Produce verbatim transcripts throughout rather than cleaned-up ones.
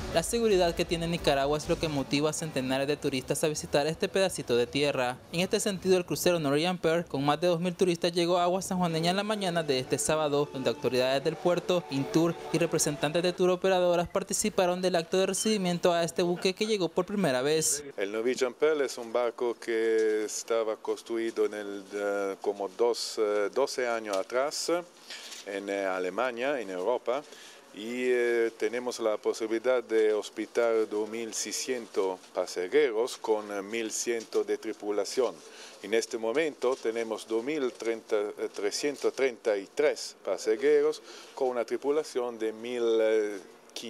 La seguridad que tiene Nicaragua es lo que motiva a centenares de turistas a visitar este pedacito de tierra. En este sentido, el crucero Norwegian Pearl, con más de dos mil turistas, llegó a aguas sanjuaneñas en la mañana de este sábado, donde autoridades del puerto, Intur y representantes de tour operadoras participaron del acto de recibimiento a este buque que llegó por primera vez. El Norwegian Pearl es un barco que estaba construido en el, uh, como dos, uh, doce años atrás en uh, Alemania, en Europa. Y eh, tenemos la posibilidad de hospedar dos mil seiscientos pasajeros con mil cien de tripulación. En este momento tenemos dos mil trescientos treinta y tres pasajeros con una tripulación de mil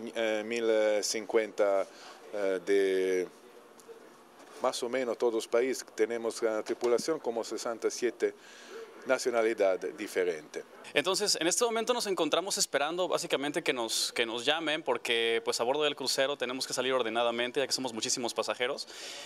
cincuenta eh, de más o menos todos los países. Tenemos una tripulación como sesenta y siete nacionalidades diferentes. Entonces, en este momento nos encontramos esperando básicamente que nos, que nos llamen, porque pues a bordo del crucero tenemos que salir ordenadamente, ya que somos muchísimos pasajeros.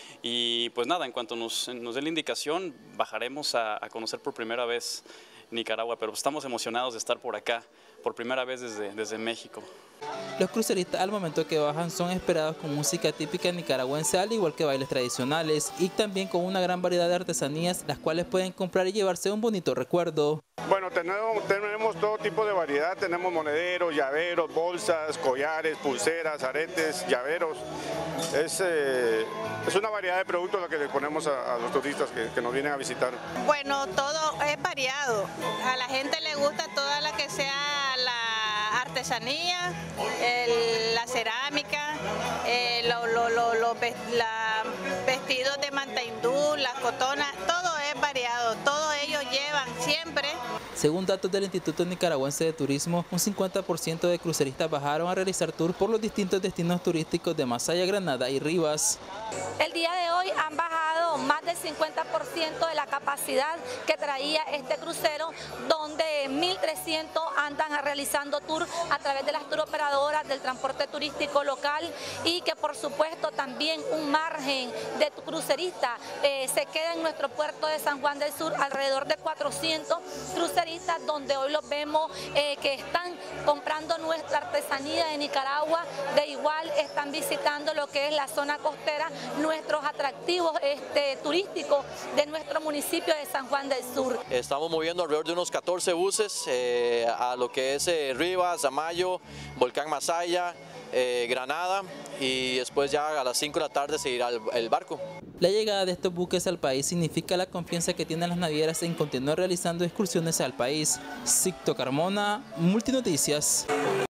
Y pues nada, en cuanto nos, nos den la indicación, bajaremos a, a conocer por primera vez Nicaragua, pero estamos emocionados de estar por acá, por primera vez desde, desde México. Los cruceristas al momento que bajan son esperados con música típica nicaragüense, al igual que bailes tradicionales, y también con una gran variedad de artesanías, las cuales pueden comprar y llevarse un bonito recuerdo. Bueno, tenemos, tenemos todo tipo de variedad, tenemos monederos, llaveros, bolsas, collares, pulseras, aretes, llaveros. Es, eh, es una variedad de productos la que le ponemos a, a los turistas que, que nos vienen a visitar. Bueno, todo es variado. A la gente le gusta toda la que sea la artesanía, el, la cerámica, eh, lo, lo, lo, lo, la vestidos de manta hindú, las cotonas, todo es variado, todos ellos llevan siempre. Según datos del Instituto Nicaragüense de Turismo, un cincuenta por ciento de cruceristas bajaron a realizar tours por los distintos destinos turísticos de Masaya, Granada y Rivas. El día de hoy han bajado más del cincuenta por ciento de la capacidad que traía este crucero, donde mil trescientos andan realizando tours a través de las tour operadoras del transporte turístico local, y que por supuesto también un margen de cruceristas eh, se queda en nuestro puerto de San Juan del Sur, alrededor de cuatrocientos cruceristas, donde hoy los vemos eh, que están comprando nuestra artesanía de Nicaragua. De igual están visitando lo que es la zona costera, nuestros atractivos este, turísticos de nuestro municipio de San Juan del Sur. Estamos moviendo alrededor de unos catorce buses eh, a lo que es eh, Rivas, Amayo, Volcán Masaya, eh, Granada, y después ya a las cinco de la tarde se irá el, el barco. La llegada de estos buques al país significa la confianza que tienen las navieras en continuar realizando excursiones al país. Sixto Carmona, Multinoticias.